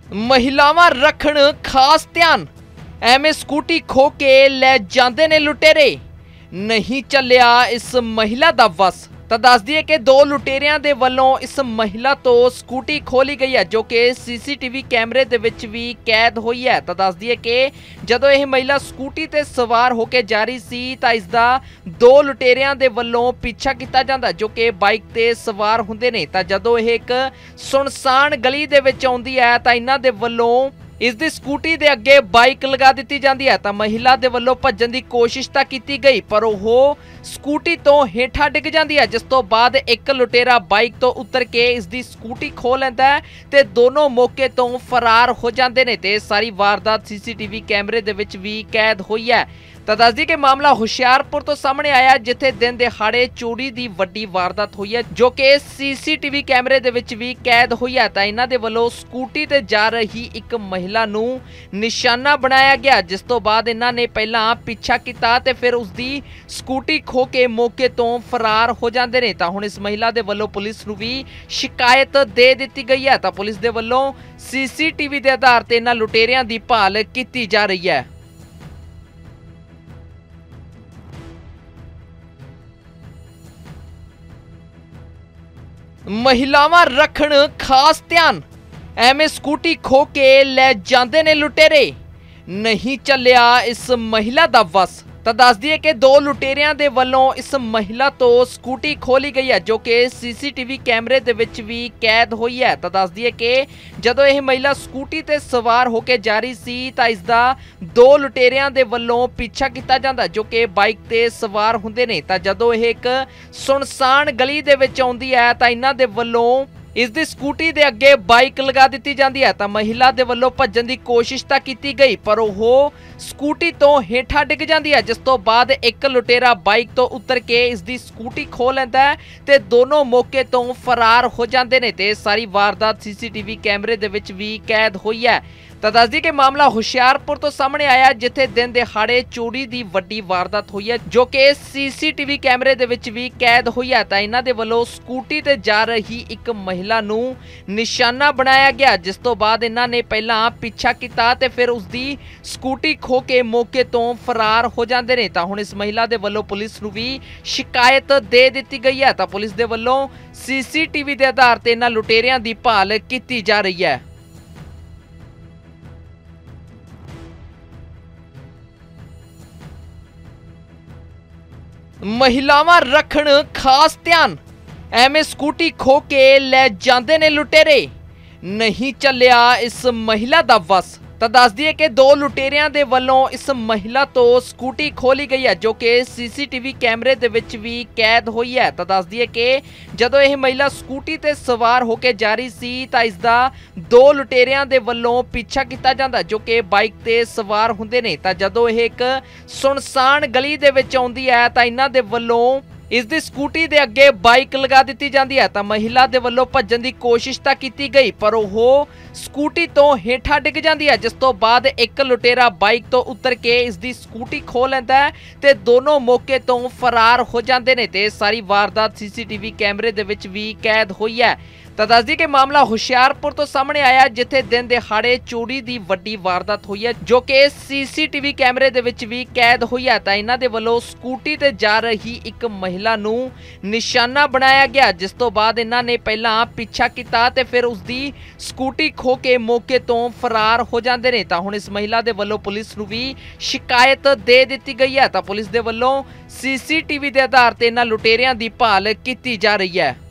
महिलावां रखण खास ध्यान, एवें स्कूटी खो के ले जांदे ने लुटेरे। नहीं चलिया इस महिला दा वस। तो दस दिए कि दो लुटेरियां दे वल्लों इस महिला तो स्कूटी खोली गई है, जो कि सीसीटीवी कैमरे दे विच भी कैद हुई है। तो दस दिए कि जदों यह महिला स्कूटी ते सवार होके जा रही सी तां इसदा दो लुटेरियां दे वल्लों पीछा किया जांदा, जो कि बाइक ते सवार हुंदे ने। तां जदों यह एक सुनसान गली दे विच आउंदी है तां इन्हां दे वल्लों इसदी स्कूटी दे अगे बाइक लगा दी जाती है। तो महिला दे वल्लों भज्जण दी कोशिश तां कीती गई, पर वह स्कूटी तो हेठा डिग जाती है, जिस तो बाद एक लुटेरा बाइक तो उतर के इसदी स्कूटी खो लैंदा है ते दोनों मौके तो फरार हो जाते हैं। ते सारी वारदात सीसीटीवी कैमरे दे विच भी कैद हुई है। तो दस दी कि मामला हुशियारपुर तो सामने आया, जिथे दिन दिहाड़े चोरी की वड्डी वारदात हुई है, जो कि सीसीटीवी कैमरे दे विच भी कैद हुई है। तो इन्हां दे वल्लों स्कूटी ते जा रही एक महिला नूं निशाना बनाया गया, जिस तो बाद इन्हां ने पहला पीछा किया ते फिर उसकी स्कूटी खो के मौके तो फरार हो जाते हैं। तो हुण इस महिला दे वल्लों पुलिस नूं भी शिकायत दे दी गई है। तो पुलिस दे वल्लों सीसीटीवी के आधार ते इन्हां लुटेरियां दी भाल की जा रही है। महिलावां रखण खास ध्यान, एवें स्कूटी खो के ले जांदे ने लुटेरे। नहीं चलिया इस महिला दा वस। तो दस दिए कि दो लुटेरियां दे वल्लों इस महिला तो स्कूटी खोली गई है, जो कि सीसीटीवी कैमरे दे विच भी कैद हुई है। तो दस दिए कि जदों यह महिला स्कूटी ते सवार होके जा रही सी तां इसदा दो लुटेरियां दे वल्लों पीछा किया जांदा, जो कि बाइक ते सवार हुंदे ने। तां जदों यह एक सुनसान गली दे विच आउंदी है तां इन्हां दे वल्लों इसदी स्कूटी दे अगे बाइक लगा दी जाती है। तो महिला दे वल्लों भज्जण दी कोशिश तां कीती गई, पर वह स्कूटी तो हेठा डिग जाती है, जिस तो बाद एक लुटेरा बाइक तो उतर के इसदी स्कूटी खो लैंदा है ते दोनों मौके तो फरार हो जाते हैं। ते सारी वारदात सीसीटीवी कैमरे दे विच भी कैद हुई है। तो दस दी कि मामला हुशियारपुर तो सामने आया, जिथे दिन दिहाड़े चोरी की वड्डी वारदात हुई है, जो कि सीसीटीवी कैमरे दे विच भी कैद हुई है। तो इन्हां दे वल्लों स्कूटी ते जा रही एक महिला नूं निशाना बनाया गया, जिस तो बाद इन्हां ने पहला पीछा किया ते फिर उसकी स्कूटी खो के मौके तो फरार हो जाते हैं। तो हुण इस महिला दे वल्लों पुलिस नूं भी शिकायत दे दी गई है। तो पुलिस दे वल्लों सीसीटीवी के आधार ते इन्हां लुटेरियां दी भाल की जा रही है। महिलावां रखण खास ध्यान, एवें स्कूटी खो के ले जांदे ने लुटेरे। नहीं चलिया इस महिला दा वस। तो दस दिए कि दो लुटेरियां दे वल्लों इस महिला तो स्कूटी खोली गई है, जो कि सीसीटीवी कैमरे दे विच भी कैद हुई है। तो दस दिए कि जदों यह महिला स्कूटी ते सवार होके जा रही सी तां इसदा दो लुटेरियां दे वल्लों पीछा किया जांदा, जो कि बाइक ते सवार हुंदे ने। तां जदों यह एक सुनसान गली दे विच आउंदी है तां इन्हां दे वल्लों इसदी स्कूटी दे अगे बाइक लगा दी जाती है। तो महिला दे वल्लों भज्जण दी कोशिश तां कीती गई, पर वह स्कूटी तो हेठा डिग जाती है, जिस तो बाद एक लुटेरा बाइक तो उतर के इसदी स्कूटी खो लैंदा है ते दोनों मौके तो फरार हो जाते हैं। ते सारी वारदात सीसीटीवी कैमरे दे विच भी कैद हुई है। तो दस दी कि मामला हुशियारपुर तो सामने आया, जिथे दिन दिहाड़े चोरी की वड्डी वारदात हुई है, जो कि सीसीटीवी कैमरे दे विच भी कैद हुई है। तो इन्हां दे वल्लों स्कूटी ते जा रही एक महिला नूं निशाना बनाया गया, जिस तो बाद इन्हां ने पहला पीछा किया ते फिर उसकी स्कूटी खो के मौके तो फरार हो जाते हैं। तो हुण इस महिला दे वल्लों पुलिस नूं भी शिकायत दे दी गई है। तो पुलिस दे वल्लों सीसीटीवी के आधार ते इन्हां लुटेरियां दी भाल की जा रही है।